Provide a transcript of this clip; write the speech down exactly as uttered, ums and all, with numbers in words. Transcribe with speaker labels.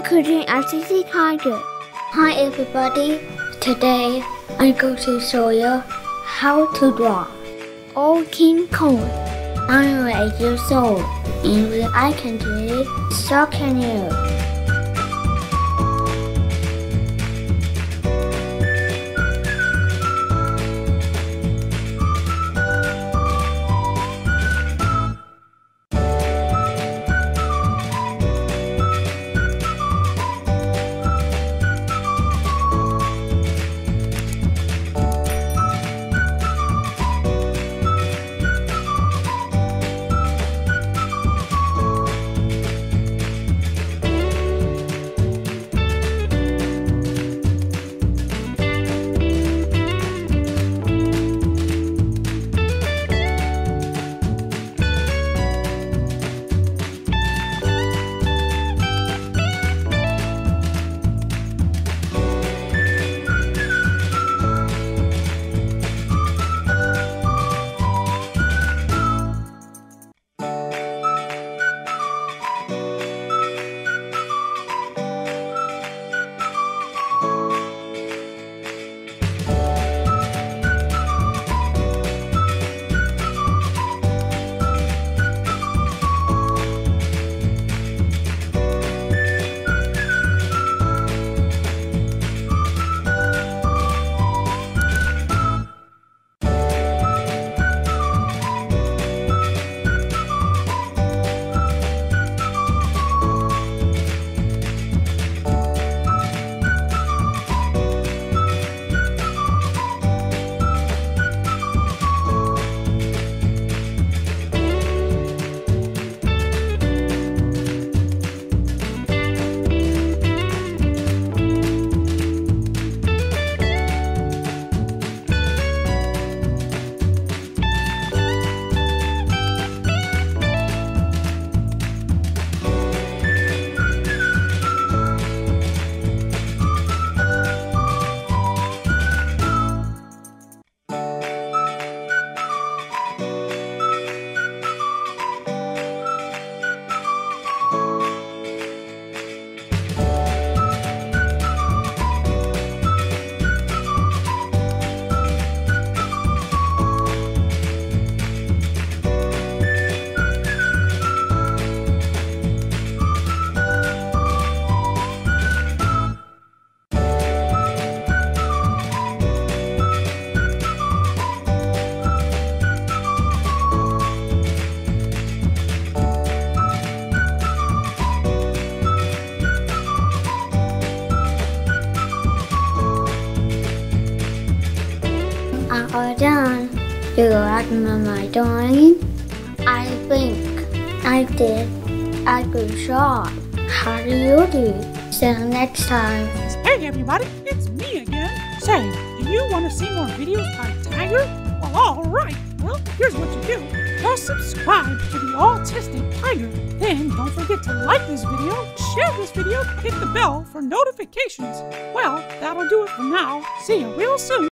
Speaker 1: Cooking R C C Tiger. Hi everybody, today I'm going to show you how to draw Old King Kong. I'm eight years old, and if I can do it, so can you. I'm all done. Do you like my drawing? I think I did a good job. How do you do? See you next time.
Speaker 2: Hey everybody, it's me again. Say, do you want to see more videos by Tiger? Well, alright. Well, here's what you do. Just subscribe to the Autistic Tiger. Then don't forget to like this video, share this video, hit the bell for notifications. Well, that'll do it for now. See you real soon.